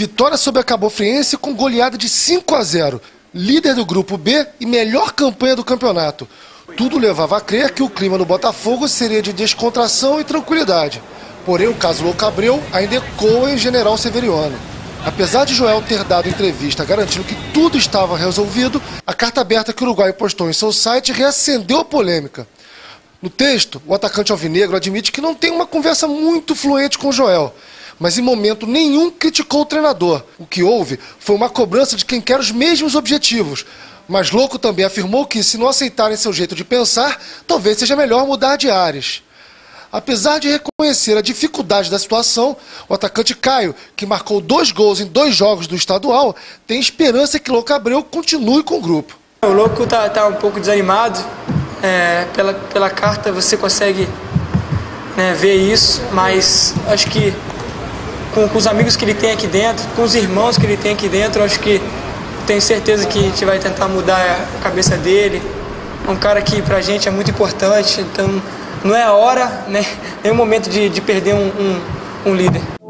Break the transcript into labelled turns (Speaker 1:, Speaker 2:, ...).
Speaker 1: Vitória sobre a Cabo Friense com goleada de 5-0. Líder do grupo B e melhor campanha do campeonato. Tudo levava a crer que o clima no Botafogo seria de descontração e tranquilidade. Porém, o caso Louco Abreu ainda ecoa em General Severiano. Apesar de Joel ter dado entrevista garantindo que tudo estava resolvido, a carta aberta que o Uruguai postou em seu site reacendeu a polêmica. No texto, o atacante alvinegro admite que não tem uma conversa muito fluente com Joel, mas em momento nenhum criticou o treinador. O que houve foi uma cobrança de quem quer os mesmos objetivos. Mas Louco também afirmou que, se não aceitarem seu jeito de pensar, talvez seja melhor mudar de ares. Apesar de reconhecer a dificuldade da situação, o atacante Caio, que marcou 2 gols em 2 jogos do estadual, tem esperança que Louco Abreu continue com o grupo.
Speaker 2: O Louco tá um pouco desanimado. Pela carta você consegue ver isso, mas acho que com os amigos que ele tem aqui dentro, com os irmãos que ele tem aqui dentro, acho que tenho certeza que a gente vai tentar mudar a cabeça dele. É um cara que pra gente é muito importante, então não é a hora, nem o momento de perder um líder.